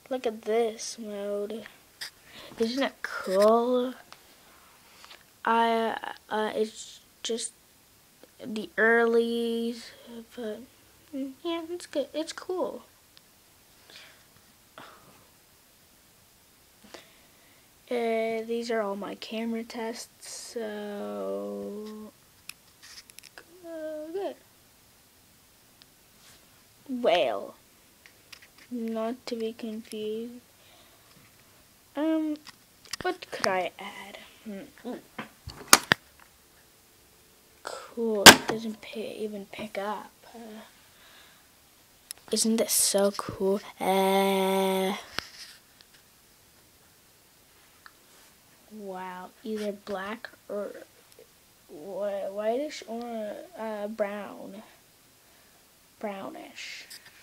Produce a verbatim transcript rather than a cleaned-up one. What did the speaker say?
Look at this mode. Isn't it cool? I uh, it's just the early, but yeah, it's good. It's cool. Uh, these are all my camera tests, so uh, good. Whale, not to be confused. Um, what could I add? Hmm. Cool. It doesn't pay, even pick up. Uh, isn't this so cool? Uh, wow. Either black or whitish or uh, brown. Brownish.